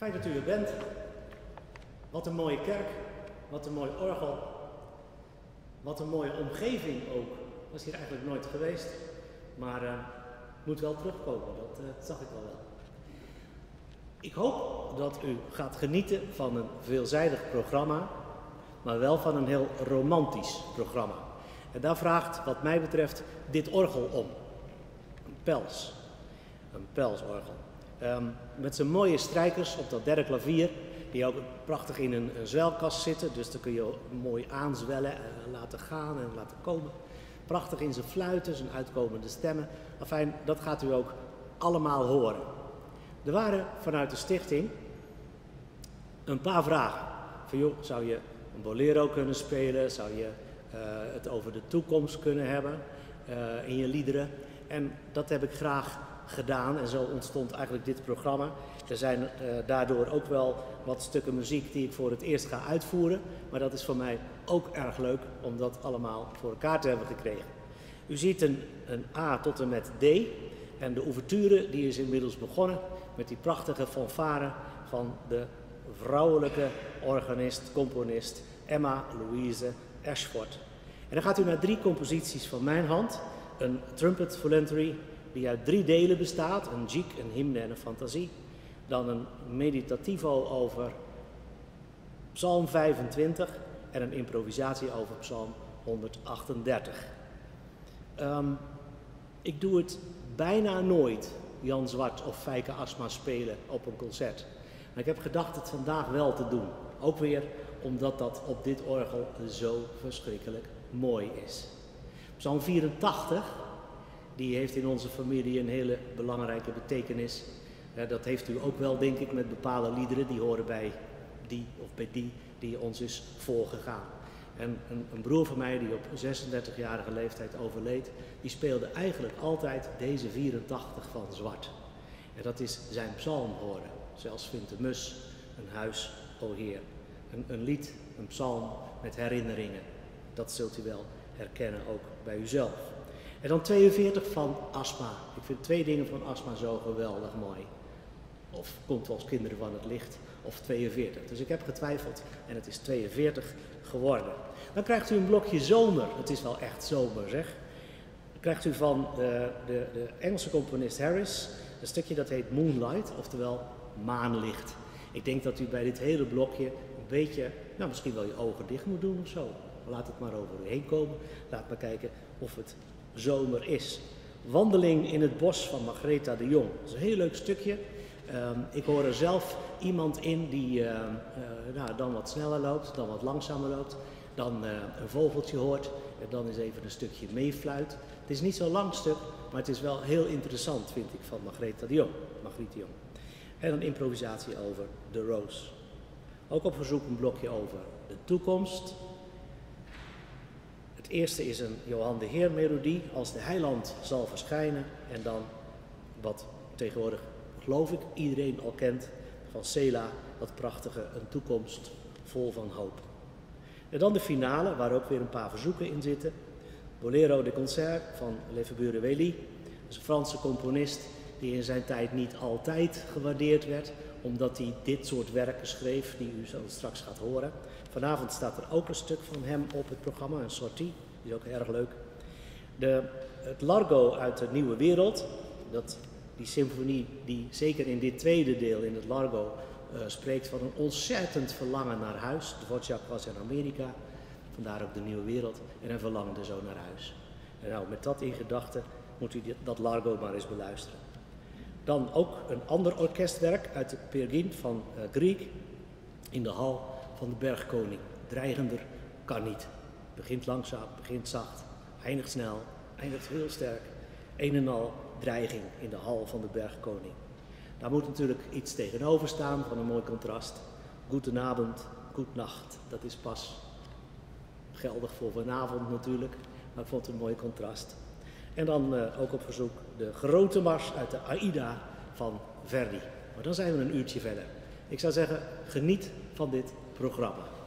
Fijn dat u er bent. Wat een mooie kerk, wat een mooi orgel, wat een mooie omgeving ook. Ik was hier eigenlijk nooit geweest, maar moet wel terugkomen, dat zag ik al wel. Ik hoop dat u gaat genieten van een veelzijdig programma, maar wel van een heel romantisch programma. En daar vraagt wat mij betreft dit orgel om. Een pelsorgel. Met zijn mooie strijkers op dat derde klavier, die ook prachtig in een zwelkast zitten, dus dan kun je mooi aanzwellen en laten gaan en laten komen. Prachtig in zijn fluiten, zijn uitkomende stemmen. Enfin, dat gaat u ook allemaal horen. Er waren vanuit de stichting een paar vragen. Van joh, zou je een bolero kunnen spelen? Zou je het over de toekomst kunnen hebben in je liederen? En dat heb ik graag gedaan en zo ontstond eigenlijk dit programma. Er zijn daardoor ook wel wat stukken muziek die ik voor het eerst ga uitvoeren. Maar dat is voor mij ook erg leuk om dat allemaal voor elkaar te hebben gekregen. U ziet een A tot en met D. En de ouverture die is inmiddels begonnen met die prachtige fanfare van de vrouwelijke organist, componist Emma Louise Ashford. En dan gaat u naar 3 composities van mijn hand. Een trumpet voluntary die uit 3 delen bestaat, een jig, een hymne en een fantasie. Dan een meditativo over Psalm 25 en een improvisatie over Psalm 138. Ik doe het bijna nooit, Jan Zwart of Fijke Asma spelen op een concert. Maar ik heb gedacht het vandaag wel te doen. Ook weer omdat dat op dit orgel zo verschrikkelijk mooi is. Psalm 84, die heeft in onze familie een hele belangrijke betekenis. Dat heeft u ook wel, denk ik, met bepaalde liederen die horen bij die of bij die ons is voorgegaan. En een broer van mij die op 36-jarige leeftijd overleed, die speelde eigenlijk altijd deze 84 van Zwart. En dat is zijn psalm horen. Zelfs vindt de mus een huis, o Heer. Een lied, een psalm met herinneringen. Dat zult u wel herkennen ook bij uzelf. En dan 42 van Asma. Ik vind 2 dingen van Asma zo geweldig mooi. Of komt als kinderen van het licht, of 42. Dus ik heb getwijfeld en het is 42 geworden. Dan krijgt u een blokje zomer. Het is wel echt zomer, zeg. Dan krijgt u van de Engelse componist Harris een stukje dat heet Moonlight, oftewel maanlicht. Ik denk dat u bij dit hele blokje een beetje, nou misschien wel je ogen dicht moet doen of zo. Laat het maar over u heen komen. Laat maar kijken of het zomer is. Wandeling in het bos van Margaretha de Jong. Dat is een heel leuk stukje. Ik hoor er zelf iemand in die dan wat sneller loopt, dan wat langzamer loopt, dan een vogeltje hoort en dan eens even een stukje meefluit. Het is niet zo'n lang stuk, maar het is wel heel interessant, vind ik, van Margaretha de Jong. En een improvisatie over The Rose. Ook op verzoek een blokje over de toekomst. Het eerste is een Johan de Heer melodie, Als de Heiland zal verschijnen. En dan wat tegenwoordig, geloof ik, iedereen al kent van Sela, dat prachtige Een toekomst vol van hoop. En dan de finale, waar ook weer een paar verzoeken in zitten. Bolero de Concert van Lefebvre Wely. Dat is een Franse componist die in zijn tijd niet altijd gewaardeerd werd, omdat hij dit soort werken schreef, die u zo straks gaat horen. Vanavond staat er ook een stuk van hem op het programma, een sortie, die is ook erg leuk. Het Largo uit de Nieuwe Wereld, die symfonie die zeker in dit tweede deel in het Largo spreekt van een ontzettend verlangen naar huis. Dvorak was in Amerika, vandaar ook de Nieuwe Wereld, en hij verlangde zo naar huis. En nou, met dat in gedachten moet u dat Largo maar eens beluisteren. Dan ook een ander orkestwerk uit de Peer Gynt van Grieg in de hal van de Bergkoning. Dreigender kan niet. Begint langzaam, begint zacht, eindigt snel, eindigt heel sterk. Een en al dreiging in de hal van de Bergkoning. Daar moet natuurlijk iets tegenover staan van een mooi contrast. Goedenavond, goednacht. Dat is pas geldig voor vanavond natuurlijk, maar ik vond het een mooi contrast. En dan ook op verzoek de grote mars uit de Aida van Verdi. Maar dan zijn we een uurtje verder. Ik zou zeggen, geniet van dit programma.